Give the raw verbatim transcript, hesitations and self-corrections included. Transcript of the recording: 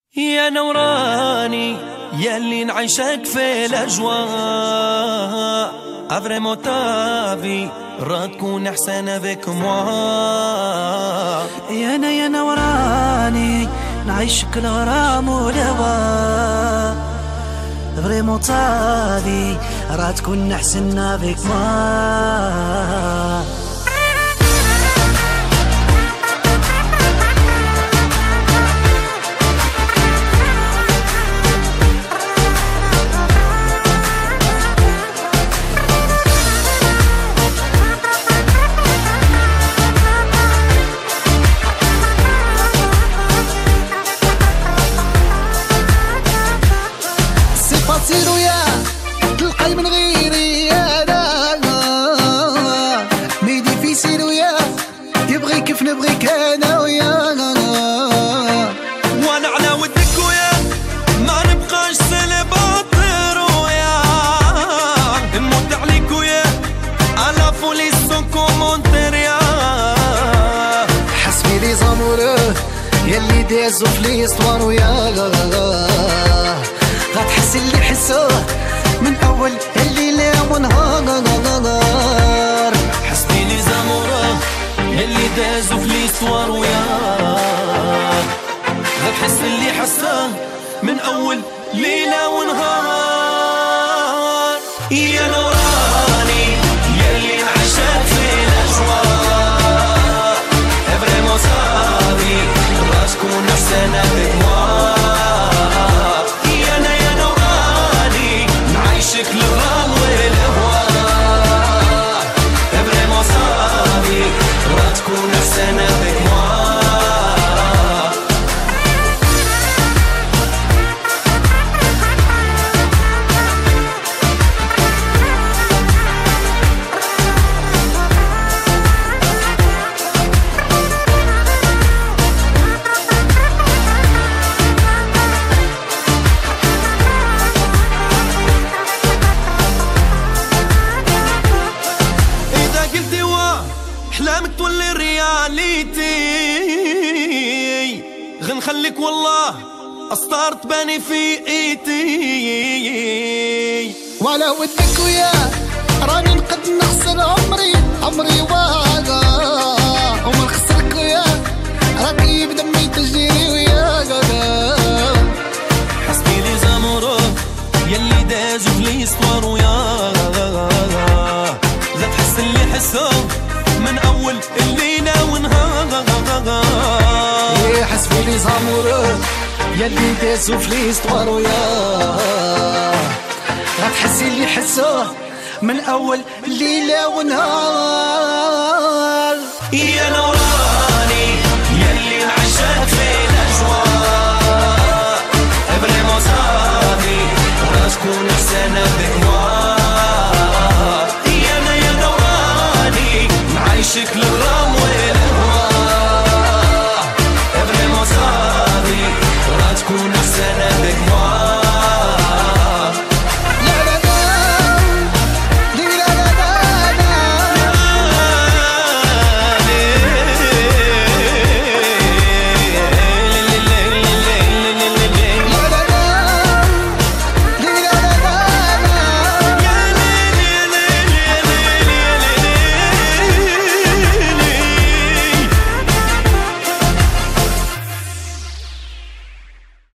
يا نوراني ياللي نعيشك في الأجواء افريمون تافي راه تكون احسن افيك موا. يا انا يا نوراني نعيشك الغرام والهوى فريمون تافي راه تكون احسن افيك موا. سيرو يا تلقاي من غيري انا ميدي في سيرو يا يبغي كيف نبغيك انا ويا وانا على ودك ويا ما نبقاش سلباتر ويا نموت عليك ويا على فولي سون كومونتير يا حسبي لي زاموره يلي دازو في ليستوار ويا غتحس اللي حسوه من اول الليله ونهار. حسبي لي زاموره يلي دازو في ليستوار وياك غتحس اللي حساه من اول ليله ونهار. يا نوراني يلي نعيشك في الاجواء فريمون صافي راه تكون احسن افيك موا. نعيشك الغرام والهواء فريمون صافي راه تكون احسن افيك موا. احلامك تولي رياليتي غنخليك والله اسطار تباني في ايتي. وعلى ودك ويا راني نقد نخسر عمري عمري واقع وما نخسرك ويا راكي بدمي تجري ويا حسبي لي زامورو يلي دازو في ليستوار ويا لا تحس اللي حسو من اول الليله ونهار. يا حسبي لي زاموره يلي دازو في ليستوار ويا غتحسي اللي حسوه من اول ليله ونهار. يا نوراني